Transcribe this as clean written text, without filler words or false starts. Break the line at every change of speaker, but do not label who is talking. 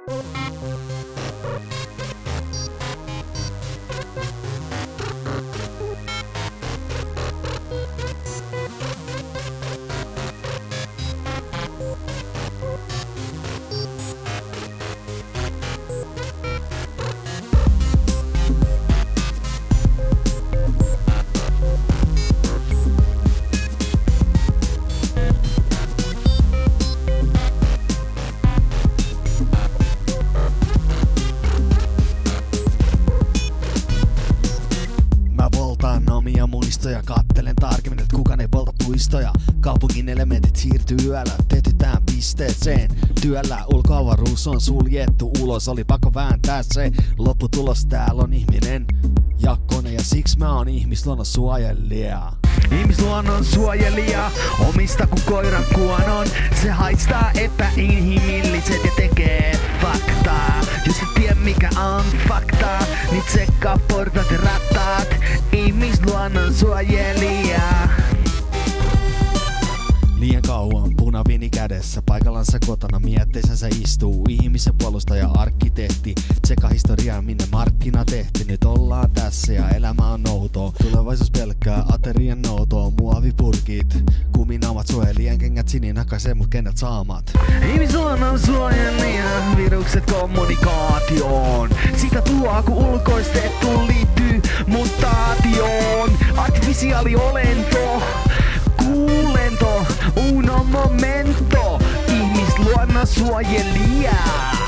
Omia muistoja, kattelen tarkemmin, et kukaan ei polta puistoja. Kaupungin elementit siirtyy yöllä, tetytään pisteeseen. Työllä ulkoavaruus on suljettu ulos, oli pakko vääntää se. Lopputulos, täällä on ihminen ja kone, ja siksi mä oon ihmisluonnon suojelija. Ihmisluonnon suojelija, omista ku koiran kuonon. Se haistaa epäinhimilliset ja tekee faktaa. Jos et tiedä mikä on faktaa, niin tsekkaa portat ja rattaat. Ihmisluonnon suojelija. Liian kauan punaviini kädessä, paikallansa kotona mietteisensä istuu. Ihmisen puolustaja arkkitehti, tseka historiaa minne markkina tehti. Nyt ollaan tässä ja elämä on noutoa. Tulevaisuus pelkkää aterian noutoa. Muovipurkit, kuminaamat suojelien kengät sininakaisee mut kennät saamat. Ihmisluonnon suojelija, virukset kommunikaatioon. Sitä tuo kun ulkoistettu liittyy mutaatioon. Artifisiaaliolento, kuulento, uno momento, ihmisluonnon suojelija.